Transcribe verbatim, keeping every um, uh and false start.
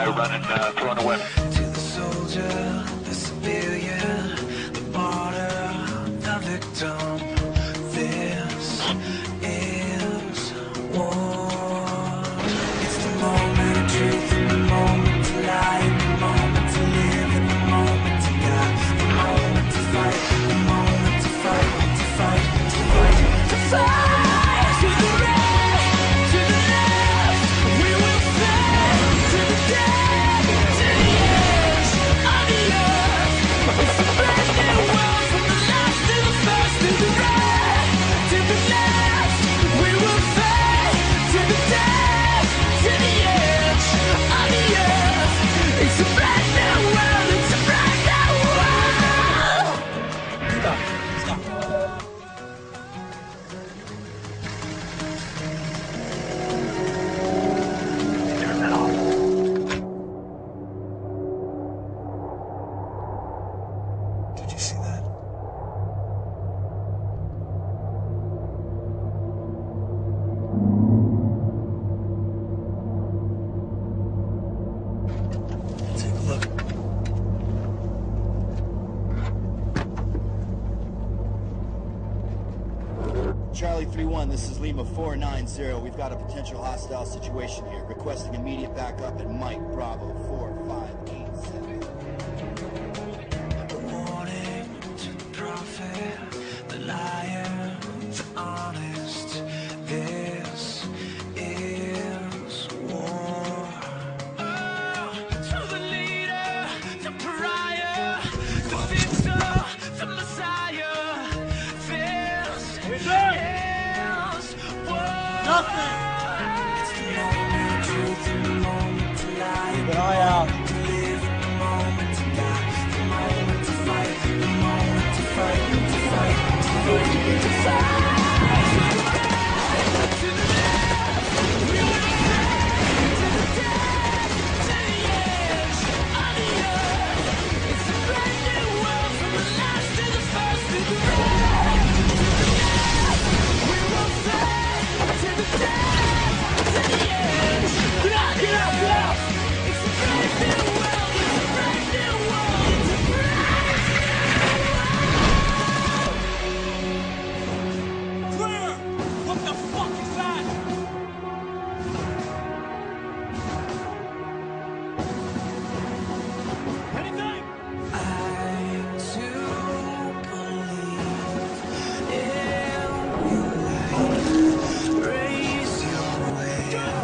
guy running, uh, throwing a weapon. To the soldier, the civilian, the martyr, the victim. This is war. It's the moment of truth, and the moment to lie, and the moment to live, and the moment to die, the moment to fight, the moment to fight, to fight, to fight, to fight. To the right, to the left, we will fight to the death, to the edge of the earth. It's a brand new world from the last to the first, to the right, to the left, we will fight to the death, to the edge of the earth. It's a brand new world, it's a brand new world. Stop, stop. Turn that off. Did you see that? Take a look. Charlie three one, this is Lima four nine zero. We've got a potential hostile situation here. Requesting immediate backup at Mike Bravo four five eight seven. The warning to the prophet, the liar, the honest. This is war. Oh, to the leader, the pariah, the victor, the messiah. This is war. Nothing. It's the moment of truth and the moment to lie. Keep an eye out. To live in the moment to die, the moment to fight, the moment to fight, to fight, to fight, to fight. To the left, we will fight to the death, to the edge of the earth. It's a brand new world from the last to the first, to the right, to the left. We will fight to the death, to the edge. Get out, get out, get out. It's a brand new world, it's a brand new world, it's a brand Clear! What the fuck is that? Anything? I too believe in your light. Raise your way.